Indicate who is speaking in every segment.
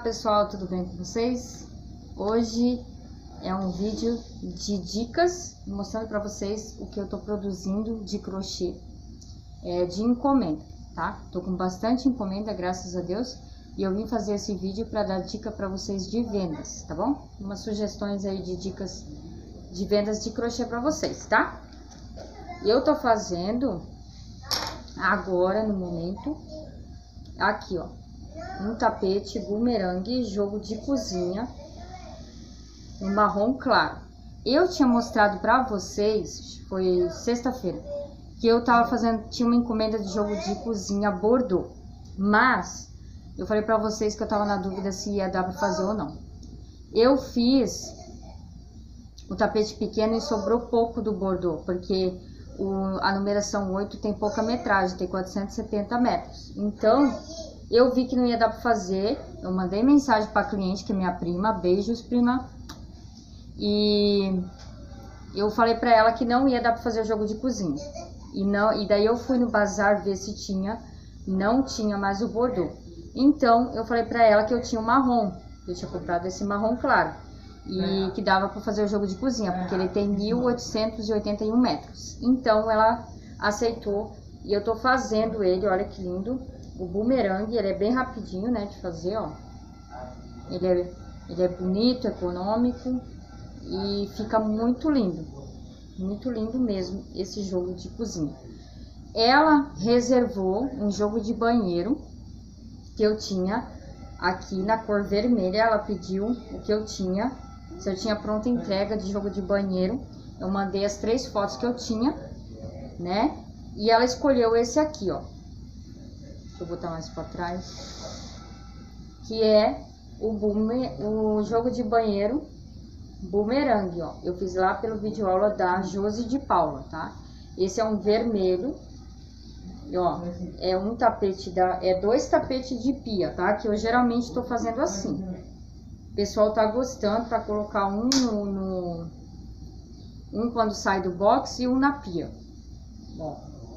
Speaker 1: pessoal, tudo bem com vocês? Hoje é um vídeo de dicas mostrando para vocês o que eu tô produzindo de crochê de encomenda, tá? Tô com bastante encomenda, graças a Deus, e eu vim fazer esse vídeo para dar dica para vocês de vendas, tá bom? Umas sugestões aí de dicas de vendas de crochê para vocês, tá? Eu tô fazendo agora, no momento, aqui, ó, um tapete bumerangue, jogo de cozinha, no marrom claro. Eu tinha mostrado pra vocês, foi sexta-feira, que eu tava fazendo, tinha uma encomenda de jogo de cozinha bordô, mas eu falei pra vocês que eu tava na dúvida se ia dar pra fazer ou não. Eu fiz o tapete pequeno e sobrou pouco do bordô, porque a numeração 8 tem pouca metragem, tem 470 metros. Então, eu vi que não ia dar para fazer, eu mandei mensagem para a cliente, que é minha prima, beijos, prima. E eu falei para ela que não ia dar para fazer o jogo de cozinha. E daí eu fui no bazar ver se tinha, não tinha mais o bordô. Então, eu falei para ela que eu tinha o marrom, eu tinha comprado esse marrom claro. E que dava para fazer o jogo de cozinha, porque ele tem 1881 metros. Então, ela aceitou e eu tô fazendo ele, olha que lindo. O bumerangue, ele é bem rapidinho, né, de fazer, ó. Ele é bonito, econômico e fica muito lindo mesmo esse jogo de cozinha. Ela reservou um jogo de banheiro que eu tinha aqui na cor vermelha. Ela pediu o que eu tinha, se eu tinha pronta entrega de jogo de banheiro. Eu mandei as 3 fotos que eu tinha, né, e ela escolheu esse aqui, ó. Vou botar mais para trás, que é o jogo de banheiro bumerangue, ó. Eu fiz lá pelo vídeo aula da Josi de Paula, tá? Esse é um vermelho, ó, é um tapete é 2 tapetes de pia, tá? Que eu geralmente tô fazendo assim. O pessoal tá gostando para colocar um quando sai do box e um na pia, ó.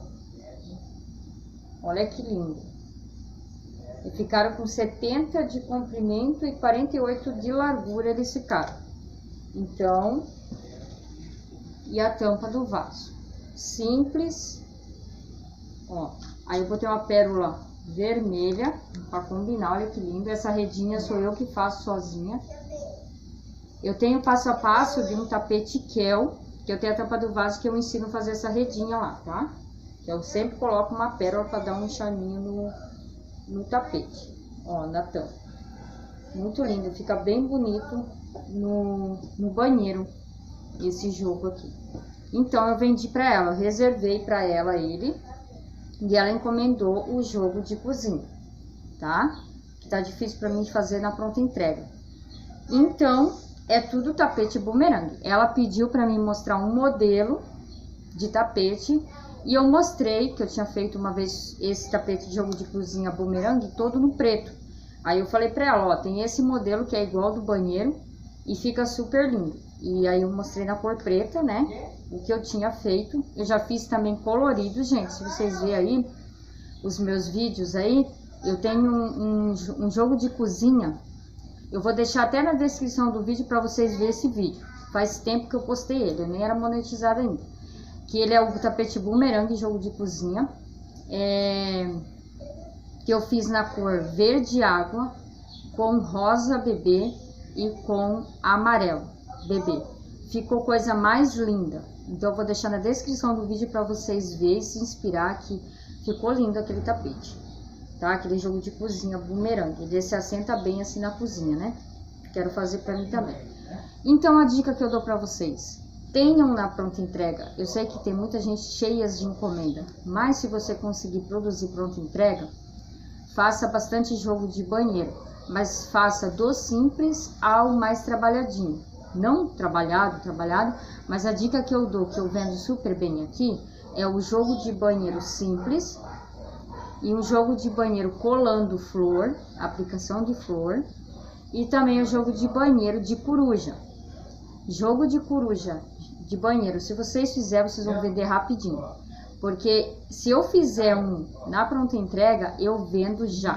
Speaker 1: Olha que lindo. E ficaram com 70 de comprimento e 48 de largura, eles ficaram. Então, e a tampa do vaso. Simples. Ó, aí eu botei uma pérola vermelha para combinar, olha que lindo. Essa redinha sou eu que faço sozinha. Eu tenho passo a passo de um tapete Kel, que eu tenho a tampa do vaso que eu ensino a fazer essa redinha lá, tá? Eu sempre coloco uma pérola para dar um charminho no tapete, ó, na tampa. Muito lindo, fica bem bonito no banheiro esse jogo aqui. Então eu vendi para ela, reservei para ela ele, e ela encomendou o jogo de cozinha, tá? Que tá difícil para mim de fazer na pronta entrega. Então é tudo tapete bumerangue. Ela pediu para mim mostrar um modelo de tapete. E eu mostrei que eu tinha feito uma vez esse tapete de jogo de cozinha bumerangue todo no preto. Aí eu falei pra ela, ó, tem esse modelo que é igual do banheiro e fica super lindo. E aí eu mostrei na cor preta, né, o que eu tinha feito. Eu já fiz também colorido, gente, se vocês verem aí os meus vídeos aí, eu tenho um jogo de cozinha. Eu vou deixar até na descrição do vídeo pra vocês verem esse vídeo. Faz tempo que eu postei ele, eu nem era monetizado ainda. Que ele é o tapete bumerangue, jogo de cozinha, que eu fiz na cor verde água, com rosa bebê e com amarelo bebê. Ficou coisa mais linda. Então eu vou deixar na descrição do vídeo para vocês verem e se inspirar, que ficou lindo aquele tapete, tá? Aquele jogo de cozinha bumerangue, ele se assenta bem assim na cozinha, né? Quero fazer para mim também. Então a dica que eu dou para vocês: tenham na pronta entrega. Eu sei que tem muita gente cheias de encomenda, mas se você conseguir produzir pronta entrega, faça bastante jogo de banheiro, mas faça do simples ao mais trabalhadinho. Não trabalhado, mas a dica que eu dou, que eu vendo super bem aqui, é o jogo de banheiro simples e um jogo de banheiro colando flor, aplicação de flor, e também o jogo de banheiro de coruja. Jogo de coruja de banheiro, se vocês fizerem, vocês vão vender rapidinho. Porque se eu fizer um na pronta entrega, eu vendo já.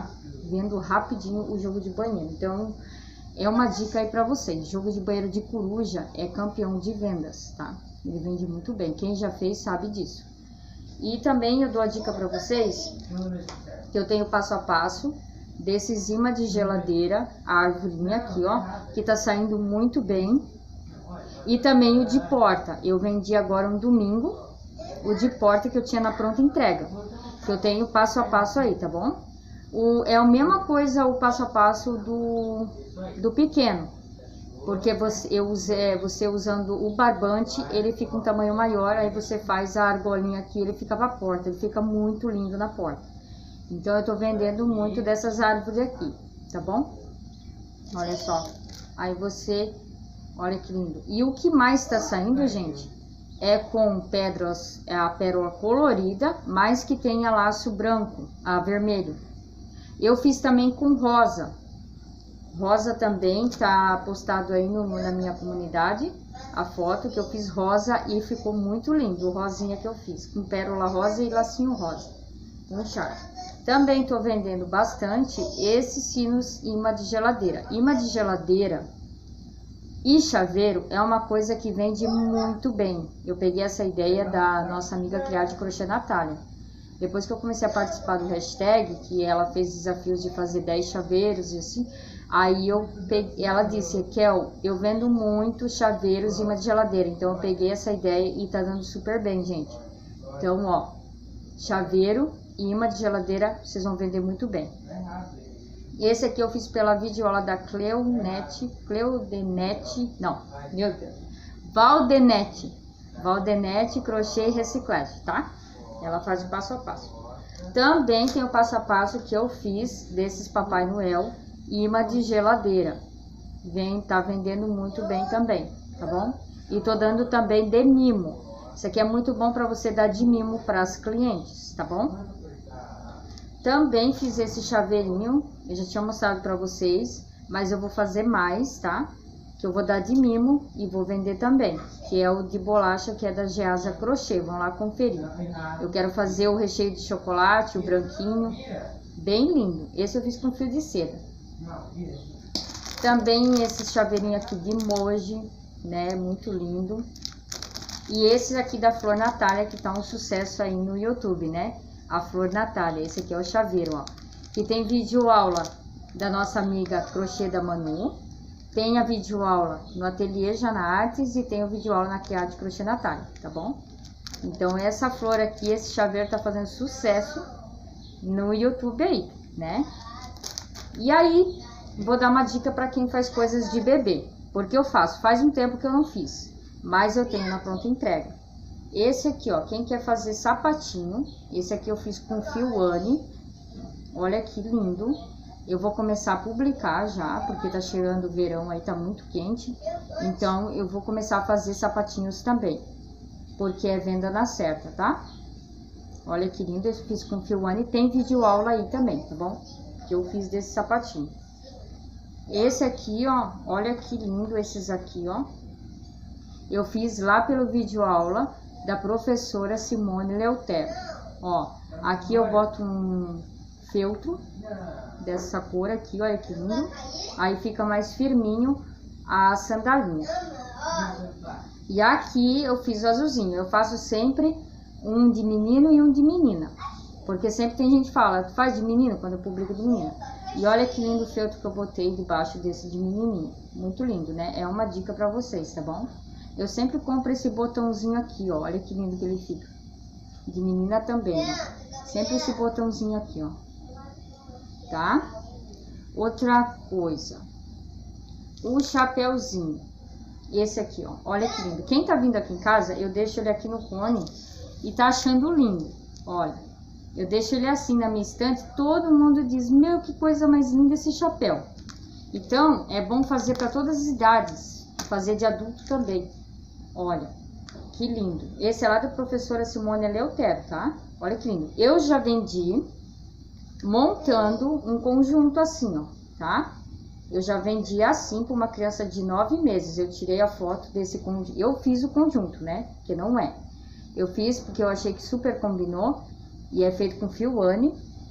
Speaker 1: vendo rapidinho o jogo de banheiro. Então, é uma dica aí pra vocês. Jogo de banheiro de coruja é campeão de vendas, tá? Ele vende muito bem. Quem já fez sabe disso. E também eu dou a dica pra vocês, que eu tenho passo a passo desses imã de geladeira, a arvorinha aqui, ó, que tá saindo muito bem. E também o de porta. Eu vendi agora um domingo o de porta que eu tinha na pronta entrega. Que eu tenho passo a passo aí, tá bom? É a mesma coisa o passo a passo do pequeno. Porque você usando o barbante, ele fica um tamanho maior, aí você faz a argolinha aqui, ele fica pra porta, ele fica muito lindo na porta. Então eu tô vendendo muito dessas árvores aqui, tá bom? Olha só, aí você, olha que lindo. E o que mais tá saindo, gente, é com pedras, é a pérola colorida, mas que tenha laço branco, vermelho. Eu fiz também com rosa. Rosa também tá postado aí na minha comunidade, a foto que eu fiz rosa e ficou muito lindo, o rosinha que eu fiz, com pérola rosa e lacinho rosa, um charme. Também tô vendendo bastante esses sinos imã de geladeira. Imã de geladeira e chaveiro é uma coisa que vende muito bem. Eu peguei essa ideia da nossa amiga Criar de Crochê Natália. Depois que eu comecei a participar do hashtag, que ela fez desafios de fazer 10 chaveiros e assim, aí ela disse, Kel, eu vendo muito chaveiros e imã de geladeira. Então eu peguei essa ideia e tá dando super bem, gente. Então, ó, chaveiro e imã de geladeira, vocês vão vender muito bem. Esse aqui eu fiz pela videoaula da Valdenete Crochê e Reciclagem, tá? Ela faz o passo a passo. Também tem o passo a passo que eu fiz desses Papai Noel imã de geladeira. Tá vendendo muito bem também, tá bom? E tô dando também de mimo. Isso aqui é muito bom para você dar de mimo para as clientes, tá bom? Também fiz esse chaveirinho, eu já tinha mostrado para vocês, mas eu vou fazer mais, tá? Que eu vou dar de mimo e vou vender também, que é o de bolacha, que é da Geasa Crochê, vão lá conferir. Eu quero fazer o recheio de chocolate, o branquinho, bem lindo. Esse eu fiz com fio de seda. Também esse chaveirinho aqui de emoji, né, muito lindo. E esse aqui da Flor Natália, que tá um sucesso aí no YouTube, né? A Flor Natália, esse aqui é o chaveiro, ó. Que tem vídeo aula da nossa amiga Crochê da Manu. Tem a videoaula no Ateliê Jana Artes e tem o videoaula na Criar de Crochê Natália, tá bom? Então essa flor aqui, esse chaveiro tá fazendo sucesso no YouTube aí, né? E aí, vou dar uma dica para quem faz coisas de bebê, porque eu faço, faz um tempo que eu não fiz, mas eu tenho na pronta entrega. Esse aqui, ó, quem quer fazer sapatinho, esse aqui eu fiz com fio Anne, olha que lindo. Eu vou começar a publicar já, porque tá chegando o verão aí, tá muito quente. Então, eu vou começar a fazer sapatinhos também, porque é venda na certa, tá? Olha que lindo, eu fiz com fio Anne, tem vídeo aula aí também, tá bom? Que eu fiz desse sapatinho. Esse aqui, ó, olha que lindo esses aqui, ó. Eu fiz lá pelo vídeo aula da professora Simone Leutero. Ó, aqui eu boto um feltro dessa cor aqui, olha que lindo. Aí fica mais firminho a sandalinha. E aqui eu fiz o azulzinho. Eu faço sempre um de menino e um de menina, porque sempre tem gente que fala, tu faz de menino quando eu publico de menina. E olha que lindo o feltro que eu botei debaixo desse de menininho. Muito lindo, né? É uma dica pra vocês, tá bom? Eu sempre compro esse botãozinho aqui, ó. Olha que lindo que ele fica. De menina também, ó. Sempre esse botãozinho aqui, ó. Tá? Outra coisa. O chapéuzinho. Esse aqui, ó. Olha que lindo. Quem tá vindo aqui em casa, eu deixo ele aqui no cone e tá achando lindo. Olha. Eu deixo ele assim na minha estante, todo mundo diz, meu, que coisa mais linda esse chapéu. Então, é bom fazer para todas as idades, fazer de adulto também. Olha, que lindo. Esse é lá da professora Simone Leutero, tá? Olha que lindo. Eu já vendi montando um conjunto assim, ó, tá? Eu já vendi assim para uma criança de 9 meses. Eu tirei a foto desse conjunto. Eu fiz o conjunto, né? Que não é. Eu fiz porque eu achei que super combinou. E é feito com fio Anne.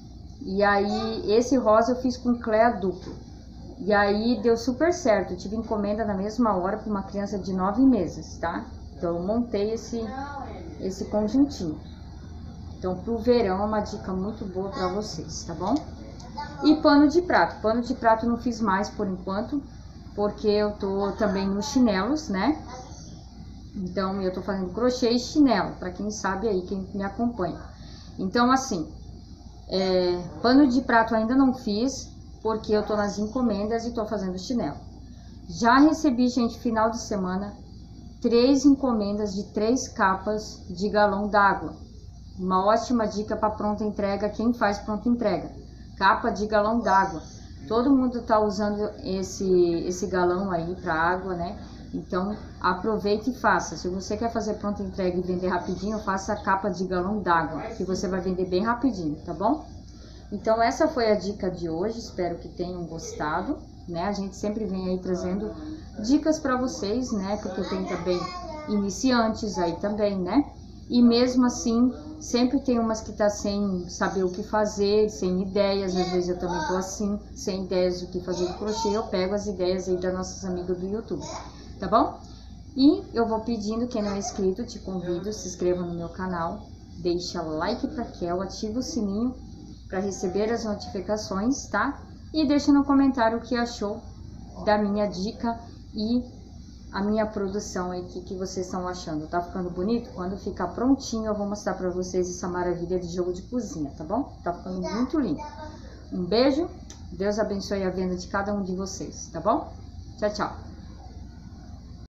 Speaker 1: E aí, esse rosa eu fiz com clé duplo. E aí, deu super certo. Eu tive encomenda na mesma hora para uma criança de 9 meses, tá? Então, eu montei esse conjuntinho. Então, pro verão é uma dica muito boa para vocês, tá bom? E pano de prato. Pano de prato eu não fiz mais por enquanto, porque eu tô também nos chinelos, né? Então, eu tô fazendo crochê e chinelo, para quem sabe aí, quem me acompanha. Então, assim, pano de prato ainda não fiz, porque eu tô nas encomendas e tô fazendo chinelo. Já recebi, gente, final de semana, 3 encomendas de 3 capas de galão d'água. Uma ótima dica para pronta entrega, quem faz pronta entrega. Capa de galão d'água. Todo mundo tá usando esse galão aí para água, né? Então, aproveite e faça. Se você quer fazer pronta entrega e vender rapidinho, faça a capa de galão d'água, que você vai vender bem rapidinho, tá bom? Então, essa foi a dica de hoje. Espero que tenham gostado, né? A gente sempre vem aí trazendo dicas para vocês, né? Porque tem também iniciantes aí também, né? E mesmo assim, sempre tem umas que tá sem saber o que fazer, sem ideias. Às vezes eu também tô assim, sem ideias do que fazer de crochê. Eu pego as ideias aí das nossas amigas do YouTube, tá bom? E eu vou pedindo, quem não é inscrito, te convido, se inscreva no meu canal, deixa like pra Kel, ativa o sininho para receber as notificações, tá? E deixa no comentário o que achou da minha dica e a minha produção aí, que vocês estão achando. Tá ficando bonito? Quando ficar prontinho, eu vou mostrar pra vocês essa maravilha de jogo de cozinha, tá bom? Tá ficando muito lindo. Um beijo, Deus abençoe a venda de cada um de vocês, tá bom? Tchau, tchau.